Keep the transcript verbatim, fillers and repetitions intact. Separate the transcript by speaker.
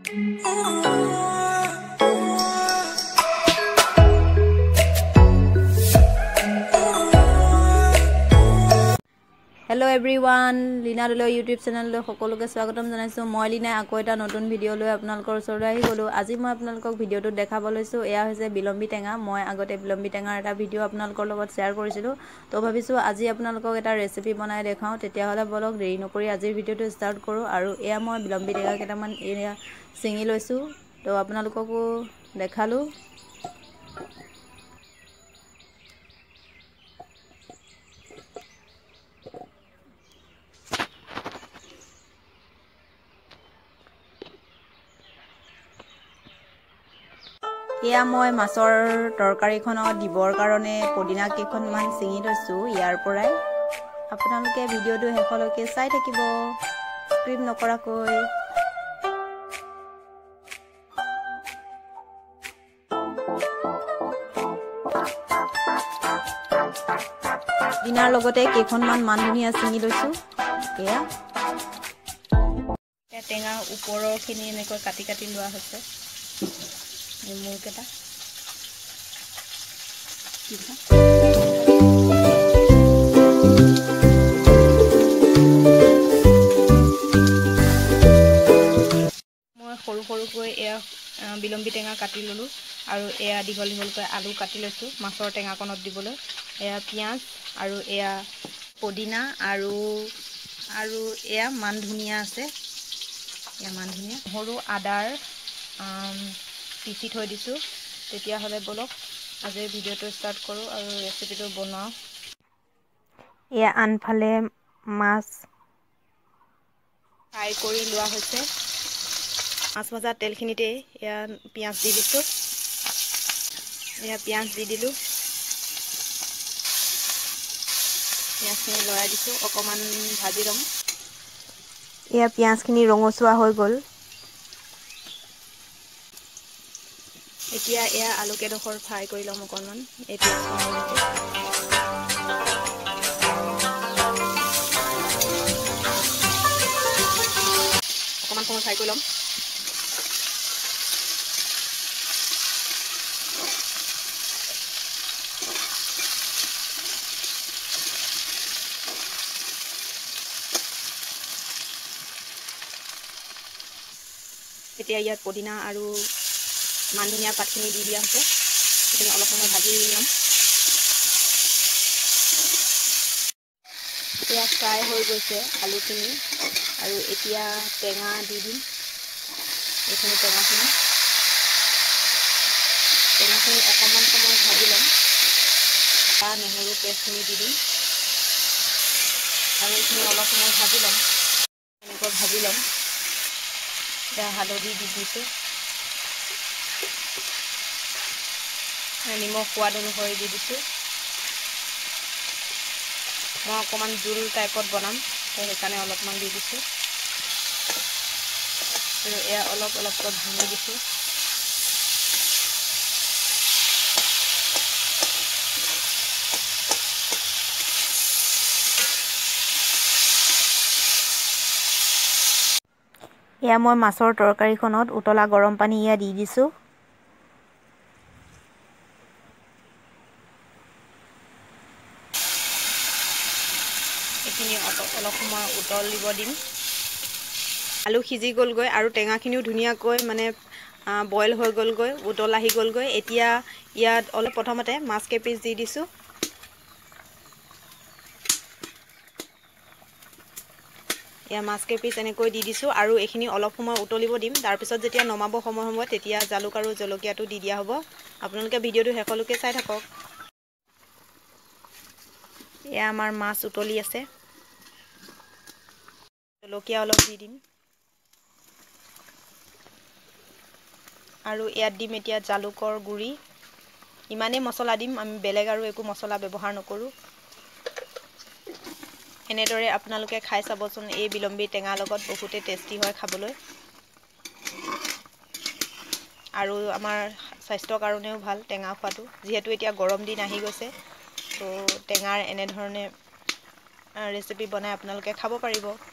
Speaker 1: Hello everyone, Leena Doloi YouTube channel লৈ সকলোকে স্বাগতম জনাইছো। মই লিনা আকৌ এটা নতুন ভিডিও লৈ আপোনালোকৰ ওচৰলৈ আহি গলো। আজি মই আপোনালোকক ভিডিওটো দেখাব লৈছো। এয়া হৈছে বিলম্বি টেঙা। মই আগতে বিলম্বি টেঙাৰ এটা ভিডিও আপোনালোকৰ লগত শেয়াৰ কৰিছিলো। তো ভাবিছো আজি আপোনালোকক এটা ৰেচিপি বনাই দেখাও। তেতিয়া হলে বলক দেৰি নকৰি আজিৰ ভিডিওটো ষ্টাৰ্ট কৰো। আৰু এয়া মই বিলম্বি টেঙা কেইটামান এয়া চিঙি লৈছো। তো আপোনালোককো দেখালো। এয়া মই মাছৰ তৰকাৰীখনত দিবৰ কাৰণে পদিনা কেইখনমান চিঙি লৈছো ইয়াৰ পৰাই। আপোনালোকে ভিডিওটো শেষলৈকে চাই থাকিব স্ক্ৰিপ্ট নকৰাকৈ। দিনাৰ লগতে কেইখনমান মান ধনিয়া চিঙি লৈছো। এয়া টেঙা ওপৰৰখিনি এনেকৈ কাটি কাটি লোৱা হৈছে। মূৰকেইটা মই সৰু সৰুকৈ এয়া বিলম্বি টেঙা কাটি ললো আৰু এয়া দীঘল দীঘলকৈ আলু কাটি লৈছো মাছৰ টেঙাকণত দিবলৈ। এয়া পিঁয়াজ আৰু এয়া পদিনা আৰু আৰু এয়া মান ধনিয়া আছে। এয়া মান ধনিয়া সৰু আদাৰ পিচি থৈ দিছো। তেতিয়াহ'লে বলক আজিৰ ভিডিওটো ষ্টাৰ্ট কৰোঁ আৰু ৰেচিপিটো বনাওঁ। এয়া আনফালে মাছ ফ্ৰাই কৰি লোৱা হৈছে। মাছ ভজা তেলখিনিতে এয়া পিঁয়াজ দি দিছোঁ। এয়া পিঁয়াজ দি দিলোঁ। পিঁয়াজখিনি লৰাই দিছোঁ, অকণমান ভাজি ল'ম। এয়া পিঁয়াজখিনি ৰঙচুৱা হৈ গ'ল। এতিয়া এয়া আলুকেইডোখৰ ফ্ৰাই কৰি ল'ম অকণমান। এতিয়া অকণমান সময় ফ্ৰাই কৰি ল'ম। এতিয়া ইয়াত পদিনা আৰু মান ধনিয়া পাতখিনি দি দিয়া হৈছে। সেইখিনি অলপ সময় ভাজি ল'ম। এতিয়া ফ্ৰাই হৈ গৈছে আলুখিনি আৰু এতিয়া টেঙা দি দিম। এইখিনি টেঙাখিনি টেঙাখিনি অকণমান সময় ভাজি ল'ম। বা নহৰু পেষ্টখিনি দি দিম আৰু এইখিনি অলপ সময় ভাজি ল'ম। এনেকৈ ভাজি ল'ম। এতিয়া হালধি দি দিছোঁ। নিমখ সোৱাদ অনুসৰি দি দিছোঁ। মই অকণমান জোল টাইপত বনাম, সেইকাৰণে অলপমান দি দিছোঁ আৰু এয়া অলপ অলপকৈ ভাঙি দিছোঁ। এয়া মই মাছৰ তৰকাৰীখনত উতলা গৰম পানী এয়া দি দিছোঁ। এইখিনি অলপ সময় উতলিব দিম। আলু সিজি গ'লগৈ আৰু টেঙাখিনিও ধুনীয়াকৈ মানে বইল হৈ গ'লগৈ, উতল আহি গ'লগৈ। এতিয়া ইয়াত অলপ প্ৰথমতে মাছ কেইপিচ দি দিছোঁ। এয়া মাছ কেইপিচ এনেকৈ দি দিছোঁ আৰু এইখিনি অলপ সময় উতলিব দিম। তাৰপিছত যেতিয়া নমাব সময় হ'ব তেতিয়া জালুক আৰু জলকীয়াটো দি দিয়া হ'ব। আপোনালোকে ভিডিওটো শেষলৈকে চাই থাকক। এয়া আমাৰ মাছ উতলি আছে। জলকীয়া অলপ দি দিম আৰু ইয়াত দিম এতিয়া জালুকৰ গুড়ি। ইমানেই মছলা দিম, আমি বেলেগ আৰু একো মছলা ব্যৱহাৰ নকৰোঁ। এনেদৰে আপোনালোকে খাই চাবচোন। এই বিলম্বি টেঙাৰ লগত বহুতেই টেষ্টি হয় খাবলৈ আৰু আমাৰ স্বাস্থ্যৰ কাৰণেও ভাল টেঙা খোৱাটো। যিহেতু এতিয়া গৰম দিন আহি গৈছে, তো টেঙাৰ এনেধৰণে ৰেচিপি বনাই আপোনালোকে খাব পাৰিব।